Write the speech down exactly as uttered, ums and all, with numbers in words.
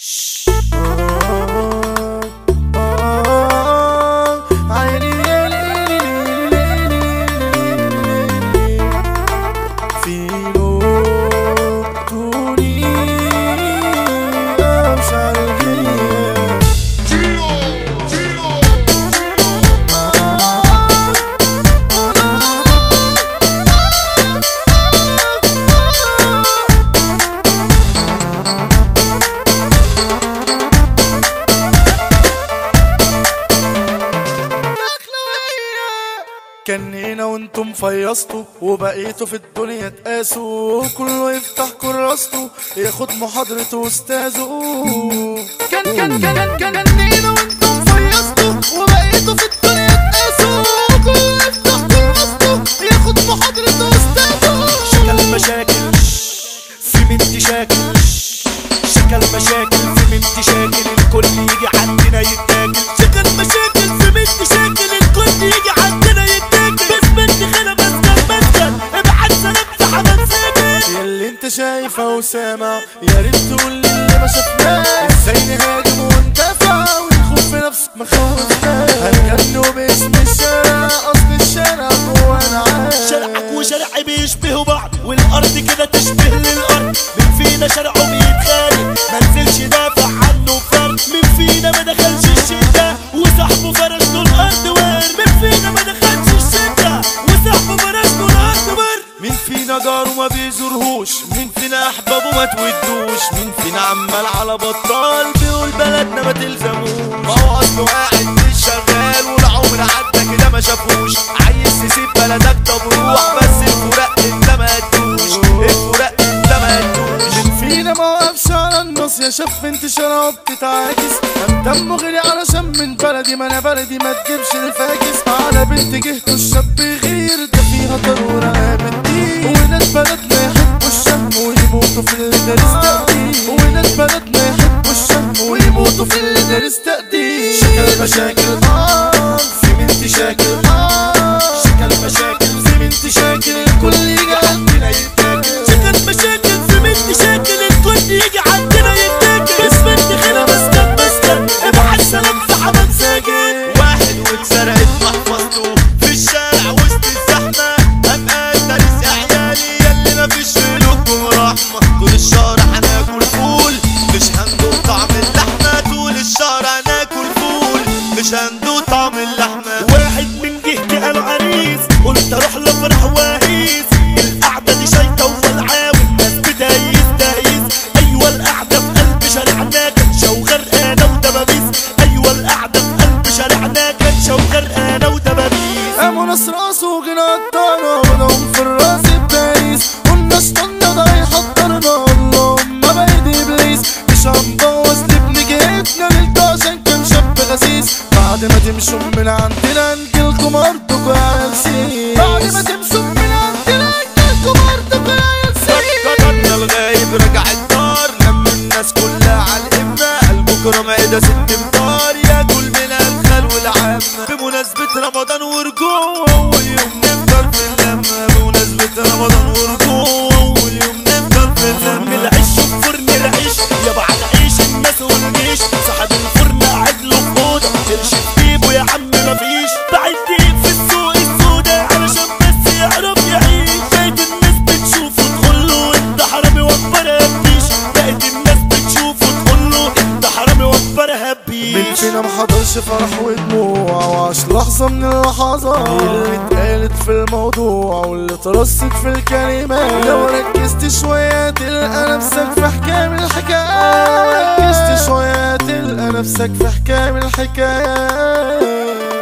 كنينا وانتم فيصتوا وبقيتوا في الدنيا تقاسوا، كله يفتح كراسته ياخد محاضرة استاذه. كان كان كان كان كنينا وانتم فيصتوا وبقيتوا في الدنيا تقاسوا، كله يفتح كراسته ياخد محاضرة استاذه. شكل مشاكل في بنت شاكل، شكل مشاكل في بنت شاكل، الكل يجي عندنا يتاكل. شكل مشاكل في بنت شاكل، الكل يجي عندنا يتاكل. بس بنت خلا مسكن مسكن ابعت سلام في حمام ساكن. ياللي انت شايفه وسامع يا ريت تقول لي اللي ما شفناه، ازاي نهاجم وندافع ونخوف في نفس مخاوفنا. هنجنوا باسم الشارع، اصل الشارع جوانا عارف. شارعك وشارعي بيشبهوا بعض، والارض كده تشبه للارض. مين فينا شارعه بيتخانق منزلش دافع عنه فرد؟ مين فينا ما دخلش الشتا وصاحبه فرش له الارض ورد؟ مين فينا ما دخلش الشتا وصاحبه فرش له الارض ورد؟ مين فينا جاره ما بيزورهوش؟ مين فينا احبابه ما تودوش؟ مين فينا عمال على بطال بيقول بلدنا ما تلزموش؟ ما هو اصله قاعد مش شغال والعمر عدى كده ما شافوش. عايز تسيب بلدك طب روح، بس الفراق انت ما هتدوش، الفراق انت ما هتدوش. مين فينا ما وقفش على النص يا شاف انت شراب بتتعاكس؟ قام دمه غلي علشان من بلدي، ما انا بلدي ما تجيبش الفاكس. على بنت جهته الشاب يغير ده فيها ضروره قامت دي، وناس بلدنا يحبوا الشم ويموتوا في اللي دارس تقدير، وناس بلدنا يحبوا الشم ويموتوا في اللي دارس تقدير. شكل مشاكل اه في بنت شاكل، اه شكل مشاكل في بنت شاكل، الكل يجي عندنا يتاكل. شكل مشاكل في بنت شاكل، الكل يجي عندنا يتاكل. بس بنت خلا مسكن مسكن ابعت سلام في حمام ساكن. واحد واتسرقت محفظته في الشارع وسط الزحمة، قام قال ده رزق عيالي ياللي مفيش قلوبكم رحمة. طول الشهر هناكل فول مش هندوق طعم اللحمة، طول الشهر هناكل فول مش هندوق طعم اللحمة. واحد من جهتي قالوا عريس، قلت اروح لفرح واقيس. القعدة دي شايطة وولعة والناس بتهيس تهيس. ايوه القعدة في قلب شارعنا كنشة وغرقانة ودبابيس. ايوه القعدة في قلب شارعنا كنشة وغرقانة ودبابيس. قاموا ناس راسه وجينا قطعنا بدهم في الراس بتايس. قلنا اشطنا ده يحضرنا اللهم بايد ابليس. مش هنبوظ لابن جهتنا ليلته عشان كان شاب غسيس. بعد ما تمشوا من عندنا نجيلكم ارضكوا يا ينسيس. بعد ما تمشوا من عندنا نجيلكم ارضكوا يا ينسيس. قطرنا الغايب رجع الدار، لم الناس كلها على القمة. البكرة مائدة ست امتار ياكل من الخال والعامة. بمناسبة رمضان ورجوع أول يوم نفطر في اللمة. بمناسبة رمضان ورجوع أول يوم نفطر في اللمة. العيش في فرن العيش يابا على عيش الناس والجيش. صاحب الفرن قاعد له في اوضه قرش في جيبه يا عم مفيش. بعد دقيق في السوق السودا علشان بس يعرف يعيش. بقيت الناس بتشوفه تقوله انت حرامي وفرها بيش. بقيت الناس بتشوفه تقوله انت حرامي وفرها بيش. مين فينا محضرش فرح ودموع وعاش لحظة من اللحظات اللي اتقالت في الموضوع واللي اترصت في الكلمات؟ لو ركزت شوية تلقى نفسك في حكاية الحكايات. ركزت شوية تلقى نفسك في حكاية الحكايات.